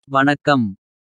வணக்கம்.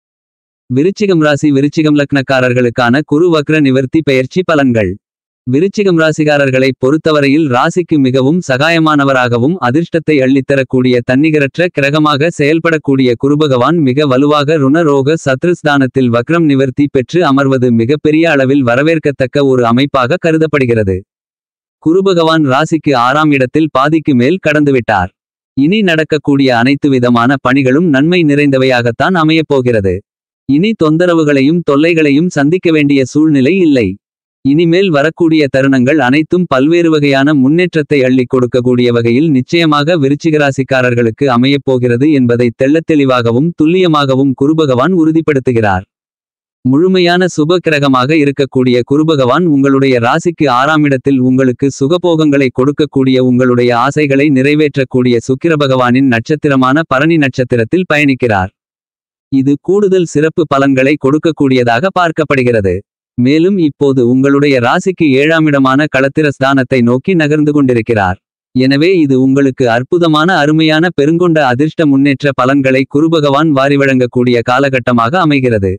விருச்சிகம் ராசி விருச்சிகம் லக்னக்காரர்களுக்கான குரு வக்ர நிவர்த்தி பெயர்ச்சி பலன்கள். விருச்சிகம் ராசிகாரர்களை பொறுத்தவரையில் ராசிக்கு மிகவும் சகாயமானவராகவும் அதிர்ஷ்டத்தை அள்ளித்தரக்கூடிய தன்னிகரற்ற கிரகமாக செயல்படக்கூடிய குருபகவான் மிக வலுவாக ருண ரோக சத்ருஸ்தானத்தில் வக்ரம் நிவர்த்தி பெற்று அமர்வது மிகப்பெரிய அளவில் வரவேற்கத்தக்க ஒரு அமைப்பாக கருதப்படுகிறது. குருபகவான் ராசிக்கு 6ஆம் இடத்தில் பாதிக்கு மேல் கடந்துவிட்டார். இனி நடக்கக்கூடிய அனைத்து விதமான பணிகளும் நன்மை நிறைந்தவையாகத்தான் அமையப்போகிறது. இனி தொந்தரவுகளையும் தொல்லைகளையும் சந்திக்க வேண்டிய சூழ்நிலை இல்லை. இனிமேல் வரக்கூடிய தருணங்கள் அனைத்தும் பல்வேறு வகையான முன்னேற்றத்தை அள்ளிக் கொடுக்கக்கூடிய வகையில் நிச்சயமாக விருச்சிகராசிக்காரர்களுக்கு அமையப்போகிறது என்பதை தெள்ளத்தெளிவாகவும் துல்லியமாகவும் குருபகவான் உறுதிப்படுத்துகிறார். முழுமையான சுப கிரகமாக இருக்கக்கூடிய குருபகவான் உங்களுடைய ராசிக்கு 6ஆம் இடத்தில் உங்களுக்கு சுகபோகங்களை கொடுக்கக்கூடிய உங்களுடைய ஆசைகளை நிறைவேற்றக்கூடிய சுக்கிரபகவானின் நட்சத்திரமான பரணி நட்சத்திரத்தில் பயணிக்கிறார். இது கூடுதல் சிறப்பு பலன்களை கொடுக்கக்கூடியதாக பார்க்கப்படுகிறது. மேலும் இப்போது உங்களுடைய ராசிக்கு 7ஆம் இடமான களத்திரஸ்தானத்தை நோக்கி நகர்ந்து கொண்டிருக்கிறார். எனவே இது உங்களுக்கு அற்புதமான அருமையான பெருங்கொண்ட அதிர்ஷ்ட முன்னேற்ற பலன்களை குருபகவான் வாரி வழங்கக்கூடிய காலகட்டமாக அமைகிறது.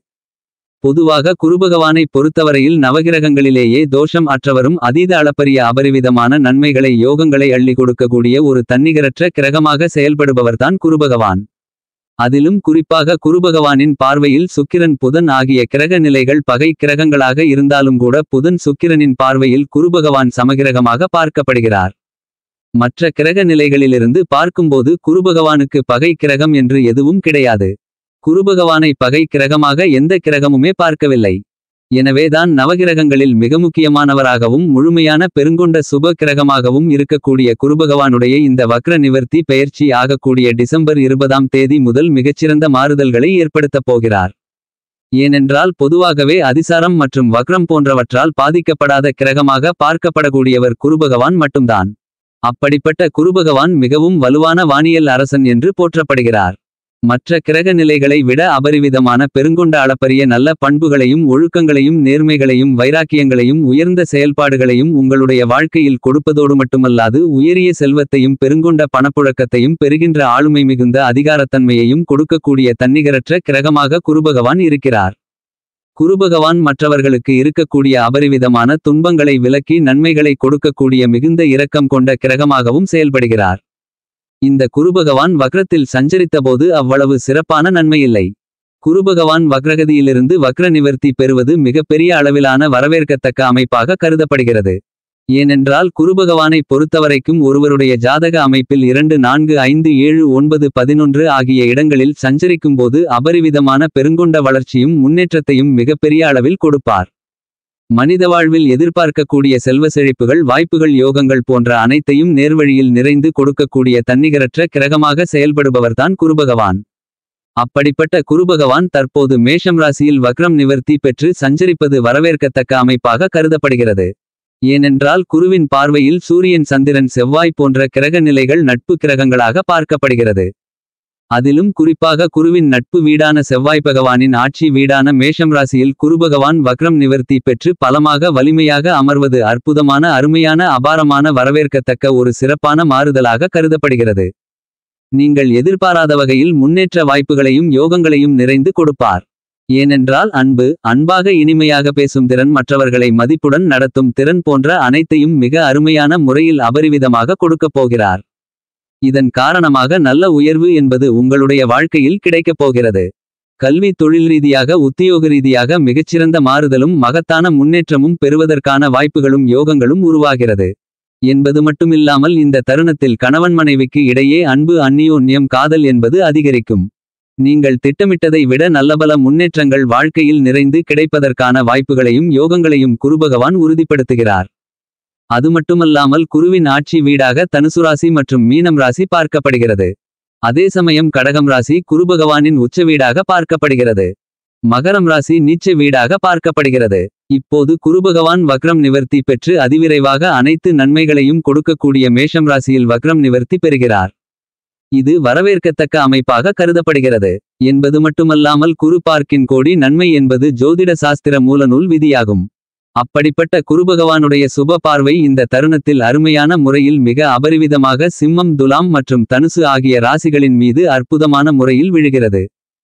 பொதுவாக குருபகவானை பொறுத்தவரையில் நவகிரகங்களிலேயே தோஷம் அற்றவரும் அதீத அளப்பரிய அபரிவிதமான நன்மைகளை யோகங்களை அள்ளி கொடுக்கக்கூடிய ஒரு தன்னிகரற்ற கிரகமாக செயல்படுபவர்தான் குருபகவான். அதிலும் குறிப்பாக குருபகவானின் பார்வையில் சுக்கிரன் புதன் ஆகிய கிரக நிலைகள் பகை கிரகங்களாக இருந்தாலும் கூட புதன் சுக்கிரனின் பார்வையில் குருபகவான் சமகிரகமாக பார்க்கப்படுகிறார். மற்ற கிரக நிலைகளிலிருந்து பார்க்கும்போது குருபகவானுக்கு பகை கிரகம் என்று எதுவும் கிடையாது. குருபகவானை பகை கிரகமாக எந்த கிரகமுமே பார்க்கவில்லை. எனவேதான் நவகிரகங்களில் மிக முக்கியமானவராகவும் முழுமையான பெருங்கொண்ட சுப கிரகமாகவும் இருக்கக்கூடிய குருபகவானுடைய இந்த வக்ர நிவர்த்தி பெயர்ச்சி ஆகக்கூடிய டிசம்பர் 20ஆம் தேதி முதல் மிகச்சிறந்த மாறுதல்களை ஏற்படுத்தப் போகிறார். ஏனென்றால் பொதுவாகவே அதிசாரம் மற்றும் வக்ரம் போன்றவற்றால் பாதிக்கப்படாத கிரகமாக பார்க்கப்படக்கூடியவர் குருபகவான் மட்டும்தான். அப்படிப்பட்ட குருபகவான் மிகவும் வலுவான வானியல் அரசன் என்று போற்றப்படுகிறார். மற்ற கிரக நிலைகளை விட அபரிவிதமான பெருங்கொண்ட அளப்பரிய நல்ல பண்புகளையும் ஒழுக்கங்களையும் நேர்மைகளையும் வைராக்கியங்களையும் உயர்ந்த செயல்பாடுகளையும் உங்களுடைய வாழ்க்கையில் கொடுப்பதோடு மட்டுமல்லாது உயரிய செல்வத்தையும் பெருங்கொண்ட பணப்புழக்கத்தையும் பெறுகின்ற ஆளுமை மிகுந்த அதிகாரத்தன்மையையும் கொடுக்கக்கூடிய தன்னிகரற்ற கிரகமாக குருபகவான் இருக்கிறார். குருபகவான் மற்றவர்களுக்கு இருக்கக்கூடிய அபரிவிதமான துன்பங்களை விலக்கி நன்மைகளை கொடுக்கக்கூடிய மிகுந்த இரக்கம் கொண்ட கிரகமாகவும் செயல்படுகிறார். இந்த குருபகவான் வக்ரத்தில் சஞ்சரித்தபோது அவ்வளவு சிறப்பான நன்மையில்லை. குருபகவான் வக்ரகதியிலிருந்து வக்ர நிவர்த்தி பெறுவது மிகப்பெரிய அளவிலான வரவேற்கத்தக்க அமைப்பாக கருதப்படுகிறது. ஏனென்றால் குருபகவானை பொறுத்தவரைக்கும் ஒருவருடைய ஜாதக அமைப்பில் 2 4 5 7 9 11 ஆகிய இடங்களில் சஞ்சரிக்கும்போது அபரிவிதமான பெருங்கொண்ட வளர்ச்சியும் முன்னேற்றத்தையும் மிகப்பெரிய அளவில் கொடுப்பார். மனித வாழ்வில் எதிர்பார்க்கக்கூடிய செல்வ செழிப்புகள் வாய்ப்புகள் யோகங்கள் போன்ற அனைத்தையும் நேர்வழியில் நிறைந்து கொடுக்கக்கூடிய தன்னிகரற்ற கிரகமாக செயல்படுபவர்தான் குருபகவான். அப்படிப்பட்ட குருபகவான் தற்போது மேஷம் ராசியில் வக்ரம் நிவர்த்தி பெற்று சஞ்சரிப்பது வரவேற்கத்தக்க அமைப்பாக கருதப்படுகிறது. ஏனென்றால் குருவின் பார்வையில் சூரியன் சந்திரன் செவ்வாய் போன்ற கிரக நிலைகள் நட்பு கிரகங்களாக பார்க்கப்படுகிறது. அதிலும் குறிப்பாக குருவின் நட்பு வீடான செவ்வாய் பகவானின் ஆட்சி வீடான மேஷம் ராசியில் குருபகவான் வக்ரம் நிவர்த்தி பெற்று பலமாக வலிமையாக அமர்வது அற்புதமான அருமையான அபாரமான வரவேற்கத்தக்க ஒரு சிறப்பான மாறுதலாக கருதப்படுகிறது. நீங்கள் எதிர்பாராத வகையில் முன்னேற்ற வாய்ப்புகளையும் யோகங்களையும் நிறைந்து கொடுப்பார். ஏனென்றால் அன்பாக இனிமையாக பேசும் திறன் மற்றவர்களை மதிப்புடன் நடத்தும் திறன் போன்ற அனைத்தையும் மிக அருமையான முறையில் அபரிவிதமாக கொடுக்கப் போகிறார். இதன் காரணமாக நல்ல உயர்வு என்பது உங்களுடைய வாழ்க்கையில் கிடைக்கப் போகிறது. கல்வி தொழில் ரீதியாக உத்தியோக ரீதியாக மிகச்சிறந்த மாறுதலும் மகத்தான முன்னேற்றமும் பெறுவதற்கான வாய்ப்புகளும் யோகங்களும் உருவாகிறது என்பது மட்டுமில்லாமல் இந்த தருணத்தில் கணவன் மனைவிக்கு இடையே அன்பு அந்நியோன்யம் காதல் என்பது அதிகரிக்கும். நீங்கள் திட்டமிட்டதை விட நல்லபல முன்னேற்றங்கள் வாழ்க்கையில் நிறைந்து கிடைப்பதற்கான வாய்ப்புகளையும் யோகங்களையும் குருபகவான் உறுதிப்படுத்துகிறார். அது மட்டுமல்லாமல் குருவின் ஆட்சி வீடாக தனுசு ராசி மற்றும் மீனம் ராசி பார்க்கப்படுகிறது. அதே சமயம் கடகம் ராசி குருபகவானின் உச்ச வீடாக பார்க்கப்படுகிறது. மகரம் ராசி நீச்ச வீடாக பார்க்கப்படுகிறது. இப்போது குருபகவான் வக்ரம் நிவர்த்தி பெற்று அதிவிரைவாக அனைத்து நன்மைகளையும் கொடுக்கக்கூடிய மேஷம் ராசியில் வக்ரம் நிவர்த்தி பெறுகிறார். இது வரவேற்கத்தக்க அமைப்பாக கருதப்படுகிறது என்பது மட்டுமல்லாமல் குரு பார்க்கின் கோடி நன்மை என்பது ஜோதிட சாஸ்திர மூலநூல் விதியாகும். அப்படிப்பட்ட குருபகவானுடைய சுப பார்வை இந்த தருணத்தில் அருமையான முறையில் மிக அபரிவிதமாக சிம்மம் துலாம் மற்றும் தனுசு ஆகிய ராசிகளின் மீது அற்புதமான முறையில் விழுகிறது.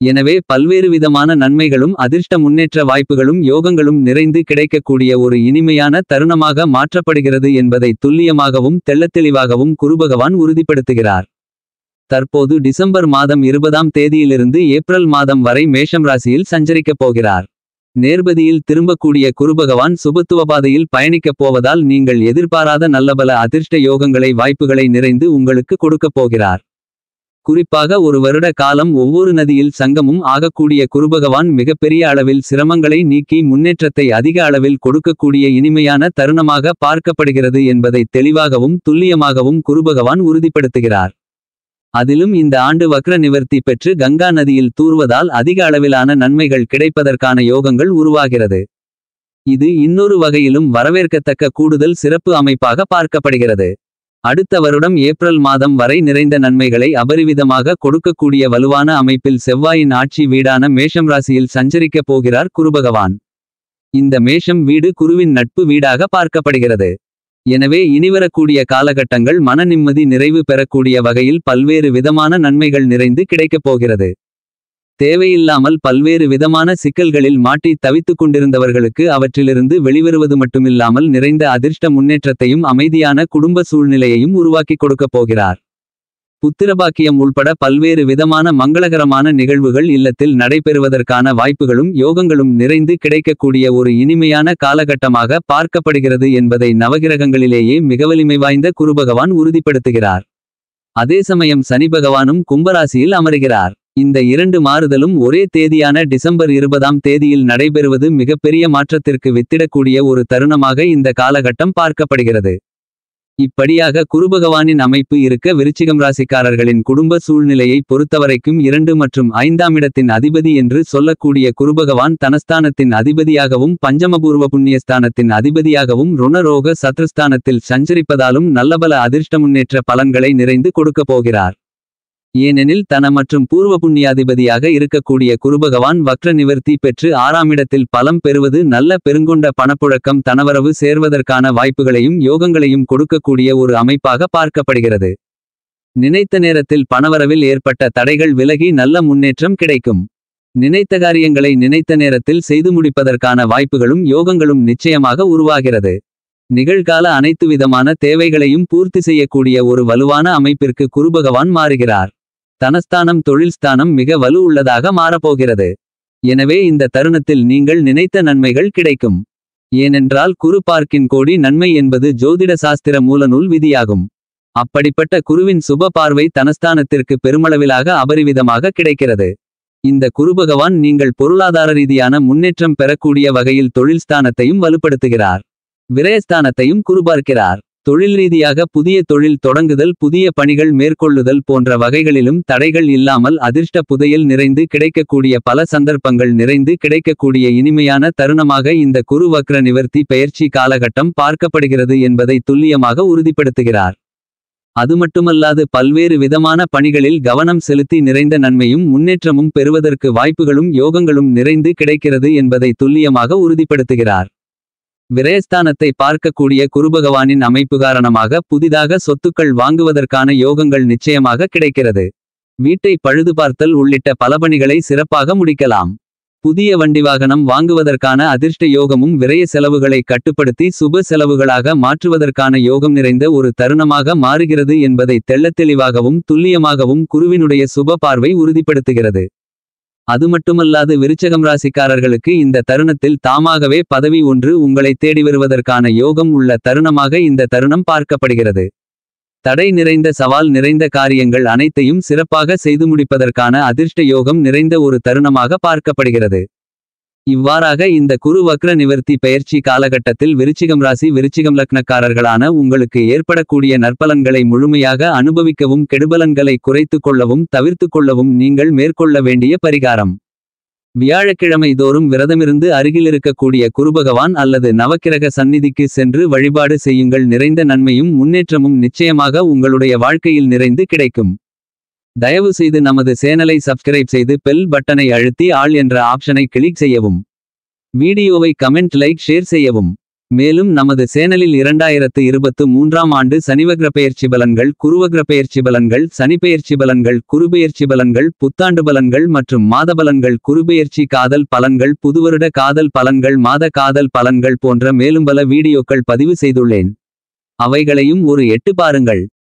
எனவே பல்வேறு விதமான நன்மைகளும் அதிர்ஷ்ட முன்னேற்ற வாய்ப்புகளும் யோகங்களும் நிறைந்து கிடைக்கக்கூடிய ஒரு இனிமையான தருணமாக மாற்றப்படுகிறது என்பதை துல்லியமாகவும் தெள்ளத்தெளிவாகவும் குருபகவான் உறுதிப்படுத்துகிறார். தற்போது டிசம்பர் மாதம் 20ஆம் தேதியிலிருந்து ஏப்ரல் மாதம் வரை மேஷம் ராசியில் சஞ்சரிக்கப் போகிறார். நேர்பதியில் திரும்பக்கூடிய குருபகவான் சுபத்துவபாதையில் பயணிக்கப் போவதால் நீங்கள் எதிர்பாராத நல்லபல அதிர்ஷ்ட யோகங்களை வாய்ப்புகளை நிறைந்து உங்களுக்கு கொடுக்கப் போகிறார். குறிப்பாக ஒரு வருட காலம் ஒவ்வொரு நதியில் சங்கமும் ஆகக்கூடிய குருபகவான் மிகப்பெரிய அளவில் சிரமங்களை நீக்கி முன்னேற்றத்தை அதிக அளவில் கொடுக்கக்கூடிய இனிமையான தருணமாக பார்க்கப்படுகிறது என்பதை தெளிவாகவும் துல்லியமாகவும் குருபகவான் உறுதிப்படுத்துகிறார். அதிலும் இந்த ஆண்டு வக்ர நிவர்த்தி பெற்று கங்கா நதியில் தூர்வதால் அதிக அளவிலான நன்மைகள் கிடைப்பதற்கான யோகங்கள் உருவாகிறது. இது இன்னொரு வகையிலும் வரவேற்கத்தக்க கூடுதல் சிறப்பு அமைப்பாக பார்க்கப்படுகிறது. அடுத்த வருடம் ஏப்ரல் மாதம் வரை நிறைந்த நன்மைகளை அபரிவிதமாக கொடுக்கக்கூடிய வலுவான அமைப்பில் செவ்வாயின் ஆட்சி வீடான மேஷம் ராசியில் சஞ்சரிக்கப் போகிறார் குருபகவான். இந்த மேஷம் வீடு குருவின் நட்பு வீடாக பார்க்கப்படுகிறது. எனவே இனிவரக்கூடிய காலகட்டங்கள் மன நிம்மதி நிறைவு பெறக்கூடிய வகையில் பல்வேறு விதமான நன்மைகள் நிறைந்து கிடைக்கப் போகிறது. தேவையில்லாமல் பல்வேறு விதமான சிக்கல்களில் மாட்டி தவித்துக் கொண்டிருந்தவர்களுக்கு அவற்றிலிருந்து வெளிவருவது மட்டுமில்லாமல் நிறைந்த அதிர்ஷ்ட முன்னேற்றத்தையும் அமைதியான குடும்ப சூழ்நிலையையும் உருவாக்கிக் கொடுக்கப் போகிறார். புத்திரபாக்கியம் உள்பட பல்வேறு விதமான மங்களகரமான நிகழ்வுகள் இல்லத்தில் நடைபெறுவதற்கான வாய்ப்புகளும் யோகங்களும் நிறைந்து கிடைக்கக்கூடிய ஒரு இனிமையான காலகட்டமாக பார்க்கப்படுகிறது என்பதை நவகிரகங்களிலேயே மிக வலிமை வாய்ந்த குருபகவான் உறுதிப்படுத்துகிறார். அதே சமயம் சனி பகவானும் கும்பராசியில் அமருகிறார். இந்த இரண்டு மாறுதலும் ஒரே தேதியான டிசம்பர் 20ஆம் தேதியில் நடைபெறுவது மிகப்பெரிய மாற்றத்திற்கு வித்திடக்கூடிய ஒரு தருணமாக இந்த காலகட்டம் பார்க்கப்படுகிறது. இப்படியாக குருபகவானின் அமைப்பு இருக்க விருச்சிகம் ராசிக்காரர்களின் குடும்ப சூழ்நிலையை பொறுத்தவரைக்கும் 2 மற்றும் 5ஆம் இடத்தின் அதிபதி என்று சொல்லக்கூடிய குருபகவான் தனஸ்தானத்தின் அதிபதியாகவும் பஞ்சமபூர்வ புண்ணியஸ்தானத்தின் அதிபதியாகவும் ருணரோக சத்ருஸ்தானத்தில் சஞ்சரிப்பதாலும் நல்லபல அதிர்ஷ்ட முன்னேற்ற பலன்களை நிறைந்து கொடுக்கப் போகிறார். ஏனெனில் தன மற்றும் பூர்வ புண்ணியாதிபதியாக இருக்கக்கூடிய குருபகவான் வக்ர நிவர்த்தி பெற்று 6ஆம் இடத்தில் பலம் பெறுவது நல்ல பெருங்கொண்ட பணப்புழக்கம் தனவரவு சேர்வதற்கான வாய்ப்புகளையும் யோகங்களையும் கொடுக்கக்கூடிய ஒரு அமைப்பாக பார்க்கப்படுகிறது. நினைத்த நேரத்தில் பணவரவில் ஏற்பட்ட தடைகள் விலகி நல்ல முன்னேற்றம் கிடைக்கும். நினைத்த காரியங்களை நினைத்த நேரத்தில் செய்து முடிப்பதற்கான வாய்ப்புகளும் யோகங்களும் நிச்சயமாக உருவாகிறது. நிகழ்கால அனைத்து விதமான தேவைகளையும் பூர்த்தி செய்யக்கூடிய ஒரு வலுவான அமைப்பிற்கு குருபகவான் மாறுகிறார். தனஸ்தானம் தொழில் ஸ்தானம் மிக வலு உள்ளதாக மாறப்போகிறது. எனவே இந்த தருணத்தில் நீங்கள் நினைத்த நன்மைகள் கிடைக்கும். ஏனென்றால் குரு பார்க்கின் கோடி நன்மை என்பது ஜோதிட சாஸ்திர மூலநூல் விதியாகும். அப்படிப்பட்ட குருவின் சுப பார்வை தனஸ்தானத்திற்கு பெருமளவிலாக அபரிவிதமாக கிடைக்கிறது. இந்த குருபகவான் நீங்கள் பொருளாதார ரீதியான முன்னேற்றம் பெறக்கூடிய வகையில் தொழில் ஸ்தானத்தையும் வலுப்படுத்துகிறார். விரயஸ்தானத்தையும் குருபார்க்கிறார். தொழில் ரீதியாக புதிய தொழில் தொடங்குதல் புதிய பணிகள் மேற்கொள்ளுதல் போன்ற வகைகளிலும் தடைகள் இல்லாமல் அதிர்ஷ்ட புதையல் நிறைந்து கிடைக்கக்கூடிய பல சந்தர்ப்பங்கள் நிறைந்து கிடைக்கக்கூடிய இனிமையான தருணமாக இந்த குரு வக்ர நிவர்த்தி பெயர்ச்சி காலகட்டம் பார்க்கப்படுகிறது என்பதை துல்லியமாக உறுதிப்படுத்துகிறார். அது மட்டுமல்லாது பல்வேறு விதமான பணிகளில் கவனம் செலுத்தி நிறைந்த நன்மையும் முன்னேற்றமும் பெறுவதற்கு வாய்ப்புகளும் யோகங்களும் நிறைந்து கிடைக்கிறது என்பதை துல்லியமாக உறுதிப்படுத்துகிறார். விரயஸ்தானத்தை பார்க்கக்கூடிய குருபகவானின் அமைப்பு காரணமாக புதிதாக சொத்துக்கள் வாங்குவதற்கான யோகங்கள் நிச்சயமாக கிடைக்கிறது. வீட்டை பழுதுபார்த்தல் உள்ளிட்ட பல பணிகளை சிறப்பாக முடிக்கலாம். புதிய வண்டி வாகனம் வாங்குவதற்கான அதிர்ஷ்ட யோகமும் விரய செலவுகளை கட்டுப்படுத்தி சுப செலவுகளாக மாற்றுவதற்கான யோகம் நிறைந்த ஒரு தருணமாக மாறுகிறது என்பதை தெள்ளத்தெளிவாகவும் துல்லியமாகவும் குருவினுடைய சுப பார்வை உறுதிப்படுத்துகிறது. அது மட்டுமல்லாது விருச்சகம் ராசிக்காரர்களுக்கு இந்த தருணத்தில் தாமாகவே பதவி ஒன்று உங்களை தேடி வருவதற்கான யோகம் உள்ள தருணமாக இந்த தருணம் பார்க்கப்படுகிறது. தடை நிறைந்த சவால் நிறைந்த காரியங்கள் அனைத்தையும் சிறப்பாக செய்து முடிப்பதற்கான அதிர்ஷ்ட யோகம் நிறைந்த ஒரு தருணமாக பார்க்கப்படுகிறது. இவ்வாறாக இந்த குரு வக்ர நிவர்த்தி பெயர்ச்சி காலகட்டத்தில் விருச்சிகம் ராசி விருச்சிகம் லக்னக்காரர்களான உங்களுக்கு ஏற்படக்கூடிய நற்பலன்களை முழுமையாக அனுபவிக்கவும் கெடுபலன்களை குறைத்து கொள்ளவும் தவிர்த்து கொள்ளவும் நீங்கள் மேற்கொள்ள வேண்டிய பரிகாரம். வியாழக்கிழமை தோறும் விரதமிருந்து அருகிலிருக்கக்கூடிய குருபகவான் அல்லது நவக்கிரக சந்நிதிக்கு சென்று வழிபாடு செய்யுங்கள். நிறைந்த நன்மையும் முன்னேற்றமும் நிச்சயமாக உங்களுடைய வாழ்க்கையில் நிறைந்து கிடைக்கும். தயவு செய்து நமது சேனலை சப்ஸ்கிரைப் செய்து பெல் பட்டனை அழுத்தி ஆல் என்ற ஆப்ஷனை கிளிக் செய்யவும். வீடியோவை கமெண்ட் லைக் ஷேர் செய்யவும். மேலும் நமது சேனலில் 2023ஆம் ஆண்டு சனிவக்ர பெயர்ச்சி பலன்கள், குருவக்ர பெயர்ச்சி பலன்கள், சனிப்பெயர்ச்சி பலன்கள், குருபெயர்ச்சி பலன்கள், புத்தாண்டு பலன்கள் மற்றும் மாத பலன்கள், குருபெயர்ச்சி காதல் பலன்கள், புதுவருட காதல் பலன்கள், மாத காதல் பலன்கள் போன்ற மேலும் பல வீடியோக்கள் பதிவு செய்துள்ளேன். அவைகளையும் ஒரு எட்டு பாருங்கள்.